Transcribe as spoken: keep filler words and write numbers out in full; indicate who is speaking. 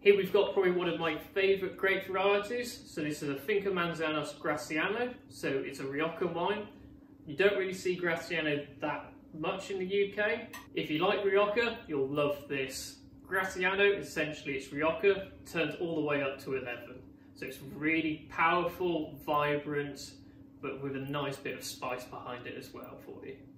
Speaker 1: Here we've got probably one of my favourite grape varieties. So this is a Finca Manzanos Graciano. So it's a Rioja wine. You don't really see Graciano that much in the U K. If you like Rioja, you'll love this. Graciano, essentially it's Rioja, turned all the way up to eleven. So it's really powerful, vibrant, but with a nice bit of spice behind it as well for you.